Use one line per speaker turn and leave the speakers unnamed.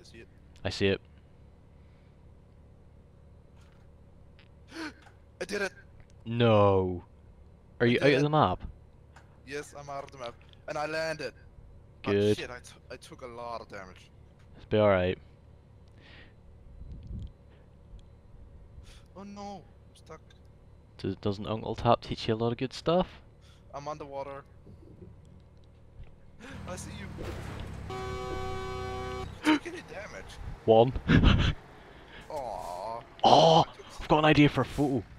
I see it.
I see it.
I did it!
No. Are
I
you out
did
of
it!
the map?
Yes, I'm out of the map. And I landed! But
Good.
shit, I took a lot of damage.
It's be alright.
Oh no! I'm stuck.
Doesn't Uncle Tap teach you a lot of good stuff?
I'm underwater. I see you. Did you take any damage?
One.
Aww.
Oh!
I took
I've got an idea for a photo.